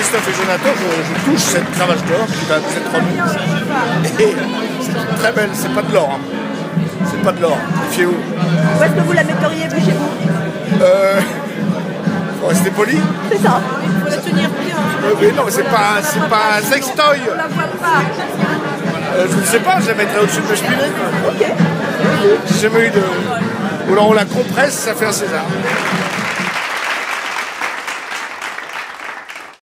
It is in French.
Christophe et Jonathan, je touche cette cravache d'or qui va vous être remise. Et c'est très belle, c'est pas de l'or. Hein. C'est pas de l'or, méfiez-vous. Où est-ce que vous la metteriez vous chez vous? Faut rester poli. C'est ça. Il faut la tenir bien. Oui, non, c'est pas un sextoy. On la voit pas. Je ne sais pas, je la mettrais au-dessus de mes spinets. Ok. J'ai jamais eu de... Ou alors on la compresse, ça fait un César.